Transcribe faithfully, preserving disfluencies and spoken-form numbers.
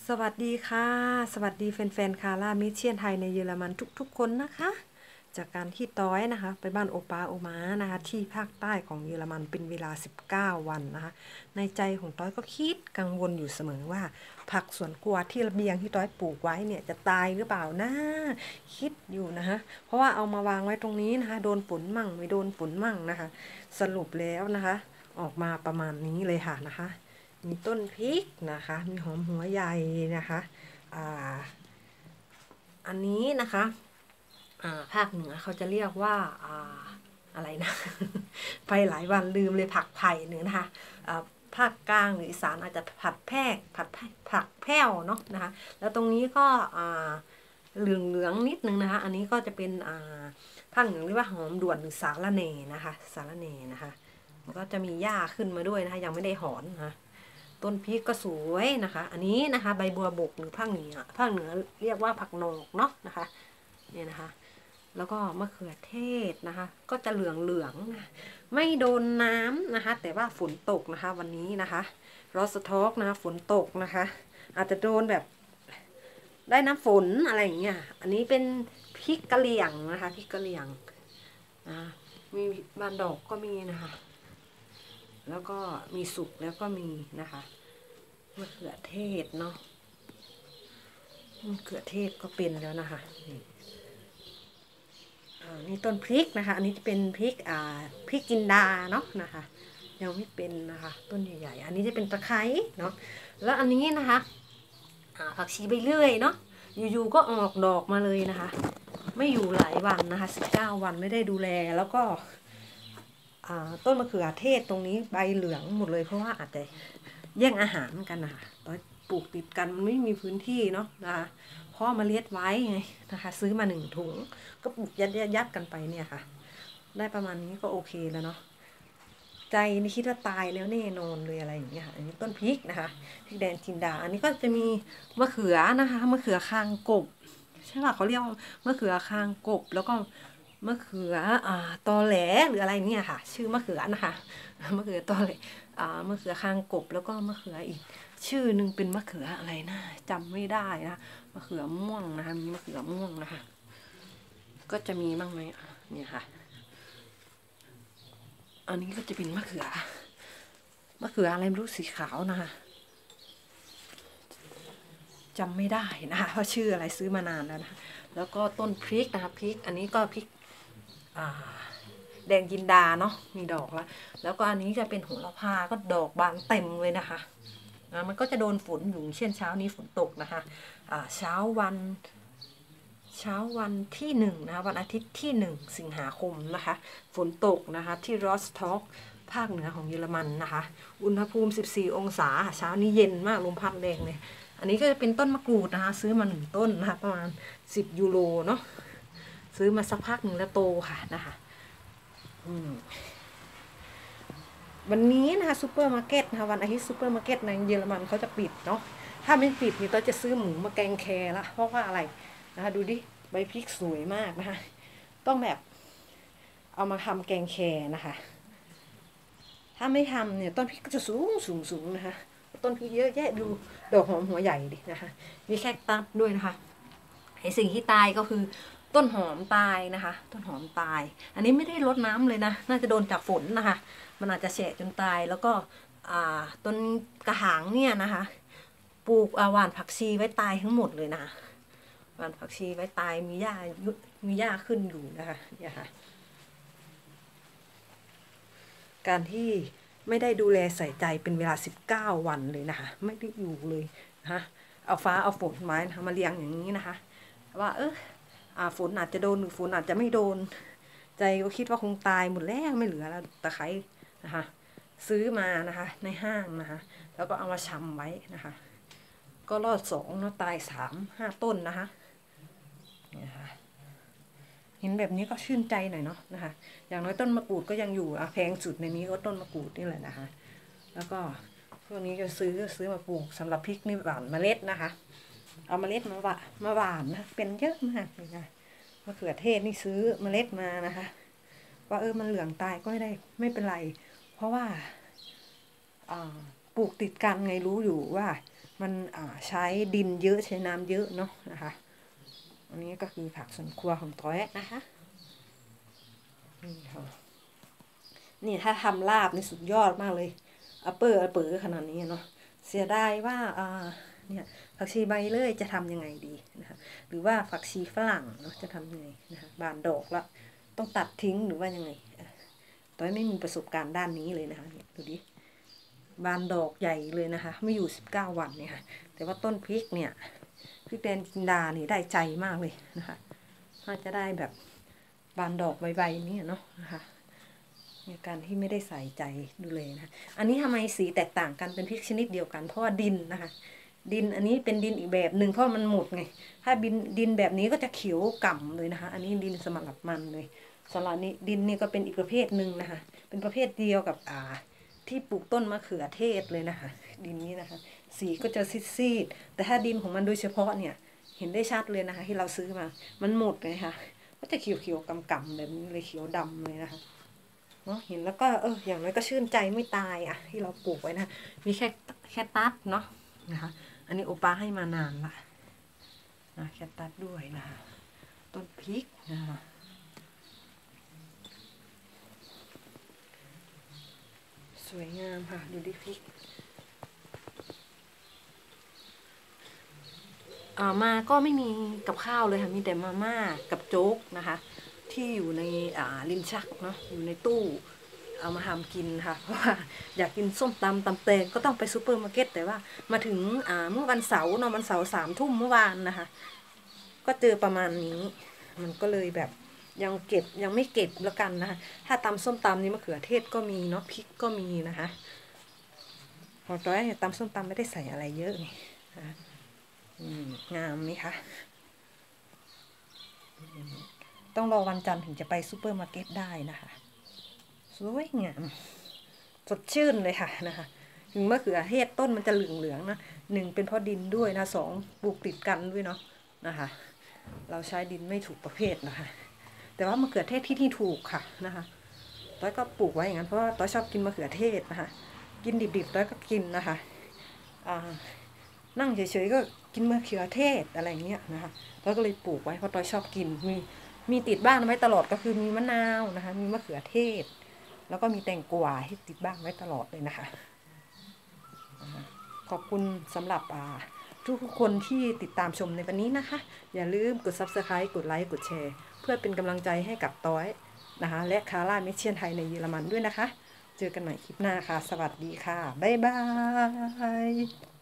สวัสดีค่ะสวัสดีแฟนๆคาร่ามิเชียนไทยในเยอรมันทุกๆคนนะคะจากการที่ต้อยนะคะไปบ้านโอปาโอมานะคะที่ภาคใต้ของเยอรมันเป็นเวลาสิบเก้าวันนะคะในใจของต้อยก็คิดกังวลอยู่เสมอว่าผักสวนครัวที่ระเบียงที่ต้อยปลูกไว้เนี่ยจะตายหรือเปล่านะคิดอยู่นะคะเพราะว่าเอามาวางไว้ตรงนี้นะคะโดนฝนมั่งไม่โดนฝนมั่งนะคะสรุปแล้วนะคะออกมาประมาณนี้เลยค่ะนะคะมีต้นพริกนะคะมีหอมหัวใหญ่นะคะอ่าอันนี้นะคะอ่าภาคเหนือเขาจะเรียกว่าอ่าอะไรนะ ไปหลายวันลืมเลยผักไผ่เนื้อนะคะอ่าภาคกลางหรืออีสานอาจจะผัดแพรกผัดผักแพ้วเนาะนะคะแล้วตรงนี้ก็อ่าเหลืองเหลืองนิดนึงนะคะอันนี้ก็จะเป็นอ่าภาคเหนือเรียกว่าหอมด่วนหรือสาระเนนะคะสาระเนนะคะมันก็จะมีหญ้าขึ้นมาด้วยนะคะยังไม่ได้หอนนะคะต้นพริกก็สวยนะคะอันนี้นะคะใบบัวบกหรือภาคเหนือภาคเหนือเรียกว่าผักโหนกเนาะนะคะเนี่ยนะคะแล้วก็มะเขือเทศนะคะก็จะเหลืองเหลืองนะไม่โดนน้ำนะคะแต่ว่าฝนตกนะคะวันนี้นะคะรอสท็อกนะคะฝนตกนะคะอาจจะโดนแบบได้น้ำฝนอะไรอย่างเงี้ยอันนี้เป็นพริกกะเหรี่ยงนะคะพริกกะเหรี่ยงนะมีบานดอกก็มีนะคะแล้วก็มีสุกแล้วก็มีนะคะมะเขือเทศเนาะมะเขือเทศก็เป็นแล้วนะคะนี่นี่ต้นพริกนะคะอันนี้จะเป็นพริกอ่าพริกจินดาเนาะนะคะยังไม่เป็นนะคะต้นใหญ่ๆอันนี้จะเป็นตะไคร้เนาะแล้วอันนี้นะคะผักชีใบเลื่อยเนาะอยู่ๆก็ออกดอกมาเลยนะคะไม่อยู่หลายวันนะคะสิบเก้าวันไม่ได้ดูแลแล้วก็ต้นมะเขือเทศตรงนี้ใบเหลืองหมดเลยเพราะว่าอาจจะแย่งอาหารกันนะคะตอนปลูกติดกันมันไม่มีพื้นที่เนาะนะคะเพราะมาเลี้ยงไว้ไงนะคะซื้อมาหนึ่งถุงก็ปลูกยัดยัดกันไปเนี่ยค่ะได้ประมาณนี้ก็โอเคแล้วเนาะใจนี่คิดว่าตายแล้วแน่นอนเลยอะไรอย่างเงี้ยอันนี้ต้นพริกนะคะพริกแดงจินดาอันนี้ก็จะมีมะเขือนะคะมะเขือคางกบใช่ป่ะเขาเรียกมะเขือคางกบแล้วก็มะเขืออ่าตอแหลหรืออะไรเนี่ยค่ะชื่อมะเขือนะคะมะเขือตอแหลอ่ามะเขือคางกบแล้วก็มะเขืออีกชื่อหนึ่งเป็นมะเขืออะไรนะจำไม่ได้นะมะเขือม่วงนะคะมีมะเขือม่วงนะคะก็จะมีบ้างไหมเนี่ยค่ะอันนี้ก็จะเป็นมะเขือมะเขืออะไรไม่รู้สีขาวนะคะจำไม่ได้นะคะเพราะชื่ออะไรซื้อมานานแล้วนะคะแล้วก็ต้นพริกนะคะพริกอันนี้ก็พริกแดงจินดาเนาะมีดอกแล้วแล้วก็อันนี้จะเป็นโหระพาก็ดอกบานเต็มเลยนะคะนะมันก็จะโดนฝนอยู่เช่นเช้านี้ฝนตกนะคะเช้าวันเช้าวันที่หนึ่งนะคะวันอาทิตย์ที่หนึ่งสิงหาคมนะคะฝนตกนะคะที่รอสท็อกภาคเหนือของเยอรมันนะคะอุณหภูมิสิบสี่องศาเช้านี้เย็นมากลมพัดแรงเลยอันนี้ก็จะเป็นต้นมะกรูดนะคะซื้อมาหนึ่งต้นนะคะประมาณสิบยูโรเนาะซื้อมาสักพักหนึ่งแล้วโตค่ะนะคะวันนี้นะคะซูเปอร์มาร์เก็ตนะคะวันอาทิตย์ซูเปอร์มาร์เก็ตในเยอรมันเขาจะปิดเนาะถ้าไม่ปิดนี่ต้องจะซื้อหมูมาแกงแคร์ละเพราะว่าอะไรนะคะดูดิใบพริกสวยมากนะคะต้องแบบเอามาทำแกงแคร์นะคะถ้าไม่ทำเนี่ยต้นพริกก็จะสูงสูงสูงนะคะต้นพริกเยอะแยะดูดอกหอมหัวใหญ่ดินะคะมีแคคตัสด้วยนะคะไอสิ่งที่ตายก็คือต้นหอมตายนะคะต้นหอมตายอันนี้ไม่ได้รดน้ำเลยนะน่าจะโดนจากฝนนะคะมันอาจจะแฉะจนตายแล้วก็ต้นกระถางเนี่ยนะคะปลูกหว่านผักชีไว้ตายทั้งหมดเลยนะหว่านผักชีไว้ตายมีหญ้ามีหญ้าขึ้นอยู่นะคะเนี่ยค่ะการที่ไม่ได้ดูแลใส่ใจเป็นเวลาสิบเก้าวันเลยนะคะไม่ได้อยู่เลยนะคะเอาฟ้าเอาฝนไม้นะคะมาเลี้ยงอย่างนี้นะคะว่าเอออ่าฝนอาจจะโดนหรือฝนอาจจะไม่โดนใจก็คิดว่าคงตายหมดแล้วไม่เหลือแล้วตะไคร้นะคะซื้อมานะคะในห้างนะคะแล้วก็เอามาชำไว้นะคะก็รอดสองแล้วตายสามห้าต้นนะคะนะคะเห็นแบบนี้ก็ชื่นใจหน่อยเนาะนะคะอย่างน้อยต้นมะกรูดก็ยังอยู่อ่ะแพงสุดในนี้ก็ต้นมะกรูดนี่แหละนะคะแล้วก็พวกนี้จะซื้อซื้อมาปลูกสำหรับพริกนี่หว่านเมล็ดนะคะเอาเมล็ดมาหว่านมาหว่านนะเป็นเยอะมากเลยนะมะเขือเทศนี่ซื้อเมล็ดมานะคะว่าเออมันเหลืองตายก็ไม่ได้ไม่เป็นไรเพราะว่าปลูกติดกันไงรู้อยู่ว่ามันใช้ดินเยอะใช้น้ำเยอะเนาะนะคะอันนี้ก็คือผักสวนครัวของต้อยนะคะนี่ค่ะนี่ถ้าทำลาบนี่สุดยอดมากเลยอัปเปอร์อัปเปอร์ขนาดนี้เนาะเสียดายว่าอ่าเนี่ยผักชีใบเลื่อยจะทำยังไงดีนะคะหรือว่าผักชีฝรั่งเนาะจะทำยังไงนะคะบานดอกละต้องตัดทิ้งหรือว่ายังไงต้อยไม่มีประสบการณ์ด้านนี้เลยนะคะดูดิบานดอกใหญ่เลยนะคะไม่อยู่สิบเก้าวันเนี่ยค่ะแต่ว่าต้นพริกเนี่ยพริกแดงจินดานี่ได้ใจมากเลยนะคะน่าจะได้แบบบานดอกใบๆนี่เนาะนะคะในการที่ไม่ได้ใส่ใจดูเลยนะอันนี้ทำไมสีแตกต่างกันเป็นพริกชนิดเดียวกันเพราะว่าดินนะคะดินอันนี้เป็นดินอีกแบบหนึ่งเพราะมันหมดไงถ้าดินดินแบบนี้ก็จะเขียวก่ำเลยนะคะอันนี้ดินสำหรับมันเลยสำหรับนี้ดินนี่ก็เป็นอีกประเภทหนึ่งนะคะเป็นประเภทเดียวกับอ่าที่ปลูกต้นมะเขือเทศเลยนะคะดินนี้นะคะสีก็จะซีดๆแต่ถ้าดินของมันโดยเฉพาะเนี่ยเห็นได้ชัดเลยนะคะที่เราซื้อมามันหมดเลยค่ะก็จะเขียวๆก่ำๆแบบนี้เลยเขียวดำเลยนะคะเนาะเห็นแล้วก็เอออย่างน้อยก็ชื่นใจไม่ตายอ่ะที่เราปลูกไว้นะมีแค่แค่ตัดเนาะนะคะอันนี้โอป้าให้มานานละนะแค่ตัดด้วยนะคะต้นพริกนะคะสวยงามค่ะดูดิพริกอ่ามาก็ไม่มีกับข้าวเลยค่ะมีแต่มาม่ากับโจ๊กนะคะที่อยู่ในอ่าลิ้นชักเนาะอยู่ในตู้เอามาทำกินค่ะเพราะว่าอยากกินส้มตำตำแตงก็ต้องไปซูเปอร์มาร์เก็ตแต่ว่ามาถึงอ่าเมื่อวันเสาร์เนาะวันเสาร์สามทุ่มเมื่อวานนะคะก็เจอประมาณนี้มันก็เลยแบบยังเก็บยังไม่เก็บแล้วกันนะคะถ้าตำส้มตำนี่มะเขือเทศก็มีเนาะพริกก็มีนะคะพอต้อยตำส้มตำไม่ได้ใส่อะไรเยอะไงงามไหมคะต้องรอวันจันทร์ถึงจะไปซูเปอร์มาร์เก็ตได้นะคะสวยงามสดชื่นเลยค่ะนะคะถึงมะเขือเทศต้นมันจะเหลืองๆนะหนึ่งเป็นเพราะดินด้วยนะสองปลูกติดกันด้วยเนาะนะคะเราใช้ดินไม่ถูกประเภทนะคะแต่ว่ามะเขือเทศที่ที่ถูกค่ะนะคะต้อยก็ปลูกไว้อย่างนั้นเพราะว่าต้อยชอบกินมะเขือเทศนะคะกินดิบๆต้อยก็กินนะคะนั่งเฉยๆก็กินมะเขือเทศอะไรเงี้ยนะคะต้อยก็เลยปลูกไว้เพราะต้อยชอบกินมีมีติดบ้านไว้ตลอดก็คือมีมะนาวนะคะมีมะเขือเทศแล้วก็มีแตงกวาให้ติดบ้านไว้ตลอดเลยนะคะขอบคุณสำหรับทุกคนที่ติดตามชมในวันนี้นะคะอย่าลืมกด ซับสไครบ์ กดไลค์กดแชร์เพื่อเป็นกำลังใจให้กับต้อยนะคะและคาร่าเมเชียนไทยในเยอรมันด้วยนะคะเจอกันใหม่คลิปหน้าค่ะสวัสดีค่ะบ๊ายบาย